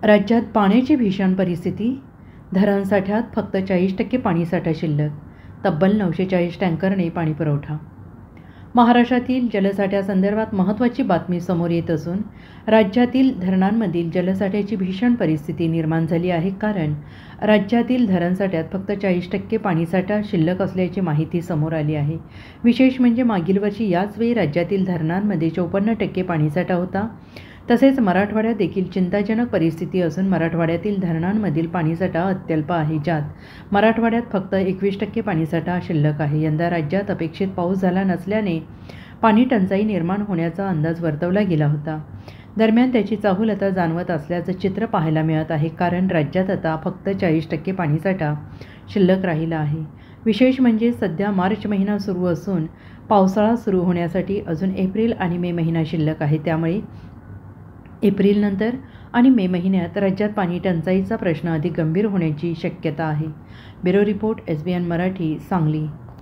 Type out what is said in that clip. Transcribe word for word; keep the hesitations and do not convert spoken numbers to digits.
राज्यात पाण्याची भीषण परिस्थिती. धरणसाठ्यात फक्त चाळीस टक्के पाणीसाठा शिल्लक. तब्बल नऊशे चाळीस टँकरने पाणीपुरवठा. महाराष्ट्रातील जलसाठ्यासंदर्भात महत्त्वाची बातमी समोर येत असून राज्यातील धरणांमधील जलसाठ्याची भीषण परिस्थिती निर्माण झाली आहे. कारण राज्यातील धरणसाठ्यात फक्त चाळीस टक्के पाणीसाठा शिल्लक असल्याची माहिती समोर आली आहे. विशेष म्हणजे मागील वर्षी याच वेळी राज्यातील धरणांमध्ये चौपन्न टक्के पाणीसाठा होता. तसेच मराठवाड्यात देखील चिंताजनक परिस्थिती असून मराठवाड्यातील धरणांमधील पाणीसाठा अत्यल्प आहे, ज्यात मराठवाड्यात फक्त एकवीस टक्के पाणीसाठा शिल्लक आहे. यंदा राज्यात अपेक्षित पाऊस झाला नसल्याने पाणी टंचाई निर्माण होण्याचा अंदाज वर्तवला गेला होता. दरम्यान त्याची चाहूल आता जाणवत असल्याचं चित्र पाहायला मिळत आहे. कारण राज्यात आता फक्त चाळीस टक्के पाणीसाठा शिल्लक राहिला आहे. विशेष म्हणजे सध्या मार्च महिना सुरू असून पावसाळा सुरू होण्यासाठी अजून एप्रिल आणि मे महिना शिल्लक आहे. त्यामुळे एप्रिलनंतर आणि मे महिन्यात राज्यात पाणी टंचाईचा प्रश्न अधिक गंभीर होण्याची शक्यता आहे. Bureau report, S B N Marathi, Sangli.